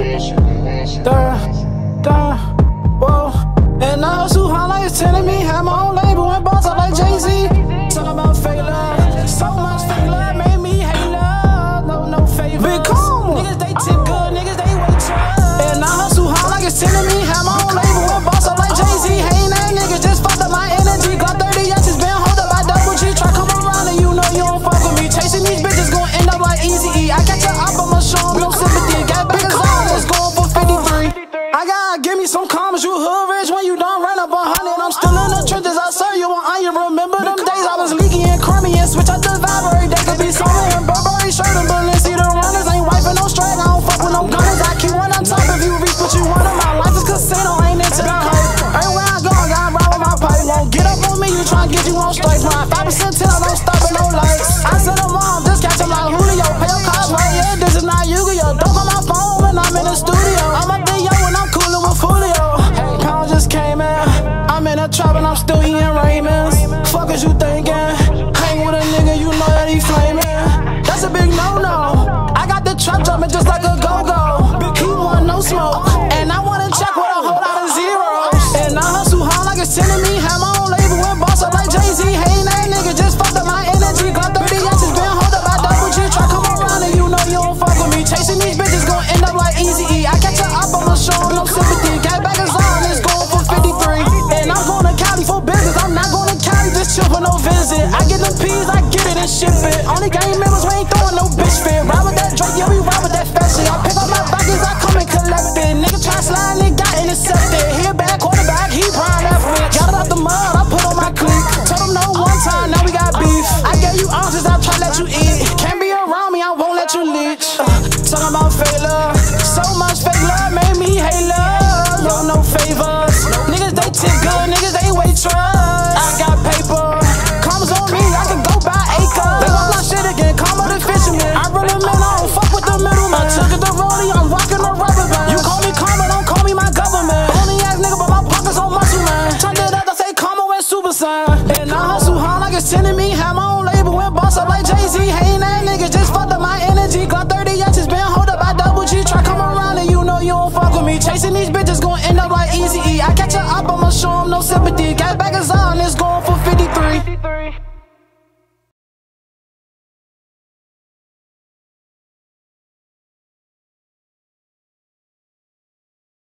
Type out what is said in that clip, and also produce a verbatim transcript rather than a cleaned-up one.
Duh, duh, whoa. And I hustle hard like it's telling me. Have my own label and boss up like Jay-Z. Talk about fake love. So much fake love made me hate love. No, no favors. Big calm. Niggas, they tip good. Niggas, they wait trust. And I hustle hard like it's telling me. Have my own label and boss up like Jay-Z. Hating that niggas just fucked up my energy. Got thirty years, been hold up by double G. Try come around and you know you don't fuck with me. Chasing these bitches gon' end up like Easy E. I catch her up, I'ma show 'em no sympathy. Got back as always going for fifty-three. I gotta give me some comments. You hood rich when you don't run up a hundred. I'm still in the trenches. I serve you on iron. Remember them days I was leaky and crummy and switch out the vibe every day. Could be summer and Burberry shirt and Balenciaga the runners. Ain't wiping no straight. I don't fuck with no gunners. I keep one on top. If you reach what you want, my life is casino. Ain't into the hype. Everywhere I go, I gotta ride with my pipe. Won't get up on me. You try and get you on straight. Ride five percent till I don't stop at no lights. I said them all. Just catch them like Julio. Pay your cost right. Yeah, this is not Yu-Gi-Oh. Don't call my phone when I'm in the studio. I'm a big yo when I'm coolin' with Fulio. Hey, pound just came in. I'm in a trap and I'm still eating Raymond's. Fuck is you thinking? Hang with a nigga, you know that he flaming. That's a big no-no. I got the trap jumping just like a go-go. He want no smoke, and I wanna check with a whole lot of zeros. And I hustle hard like it's telling me. Have my own label and boss up like Jay-Z. Hating that nigga just fucked up my energy. Got thirty inches, been hold up by double G. Try come around and you know you don't fuck with me. Chasing these bitches gon' end up like Easy E. I catch her up, I'ma show 'em no sympathy. Got back as on, it's going for fifty-three. And I'm going to Cali for business. I'm not going to Cali just chill for no visit. I get them peas, I get it and ship it. Only gang members, we ain't throwing no bitch fit. Ride with that Drake, yeah, we ride with that fat shit. I pick up my baggage, I come and collect it. Nigga try slide, nigga got intercepted. Here back, quarterback, he prime left with. Got it out the mud, I put on my clique. Told him no one time, now we got beef. I gave you ounces, I try to let you eat. Can't be around me, I won't let you leech. Uh, talking about fake love. So much fake love made me hate love. Yo, no favors. Niggas, they tip good, niggas, they wait trust. I got paper. Comes on me, I can go buy acres. They want my shit again, call me the fisherman. I really mean I don't fuck with the middleman. Took it to rollie, I'm rocking the rubber band. You call me karma, don't call me my government. Only ass nigga, but my pockets on muscle, man. Turned it up, I say karma and super sign. And I hustle hard like it's telling me. Have my own label and boss up like Jay-Z. Hating that nigga just